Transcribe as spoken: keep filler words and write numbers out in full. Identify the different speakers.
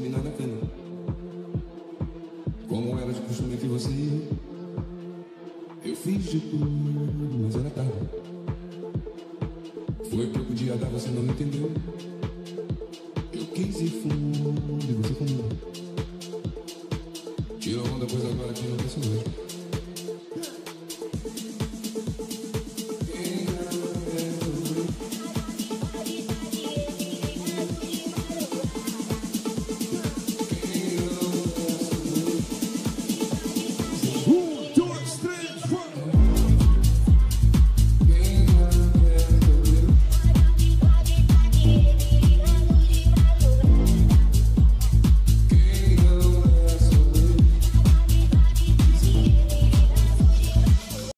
Speaker 1: terminar na cama. Como era de costume que você ia, eu fiz de tudo, mas era tarde. Foi pouco dia dar, você não me entendeu. Eu quis ir fundo e você comigo. Tirou onda, pois agora que não penso mais.